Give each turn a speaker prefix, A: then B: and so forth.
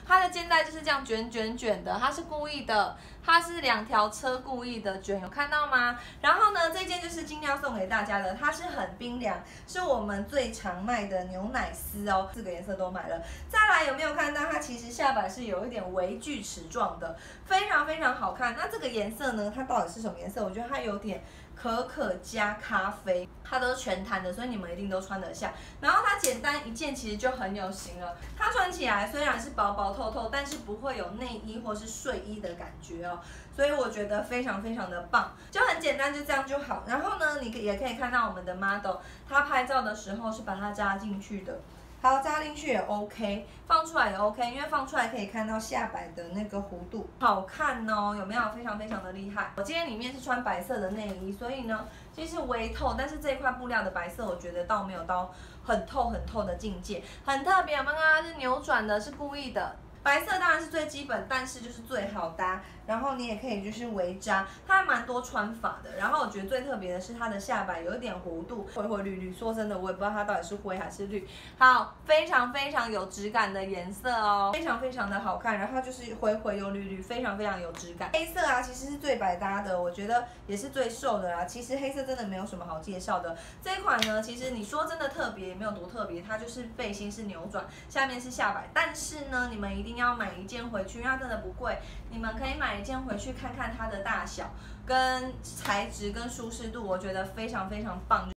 A: 它的肩带就是这样卷的，它是故意的，它是2条车故意的卷，有看到吗？然后呢，这件就是今天要送给大家的，它是很冰凉，是我们最常卖的牛奶丝哦，4个颜色都买了。再来有没有看到它其实下摆是有一点微锯齿状的，非常非常好看。那这个颜色呢，它到底是什么颜色？我觉得它有点可可加咖啡，它都是全弹的，所以你们一定都穿得下。然后它简单一件其实就很有型了，它穿起来虽然是薄薄透透，但是不会有内衣或是睡衣的感觉哦，所以我觉得非常非常的棒，就很简单，就这样就好。然后呢，你也可以看到我们的 model， 它拍照的时候是把它扎进去的。好，扎进去也 OK， 放出来也 OK， 因为放出来可以看到下摆的那个弧度，好看哦，有没有？非常非常的厉害。我今天里面是穿白色的内衣，所以呢，其实微透，但是这一块布料的白色，我觉得倒没有到很透的境界，很特别。我们刚刚是扭转的，是故意的。白色当然是最基本，但是就是最好搭。然后你也可以就是微扎，它还蛮多穿法的。然后我觉得最特别的是它的下摆有一点弧度，灰绿绿。说真的，我也不知道它到底是灰还是绿。好，非常非常有质感的颜色哦，非常非常的好看。然后就是灰又绿，非常非常有质感。黑色啊，其实是最百搭的，我觉得也是最瘦的啦。其实黑色真的没有什么好介绍的。这一款呢，其实你说真的特别也没有多特别，它就是背心是扭转，下面是下摆。但是呢，你们一定要买一件回去，因为它真的不贵。你们可以买一件回去看看它的大小、跟材质、跟舒适度，我觉得非常非常棒。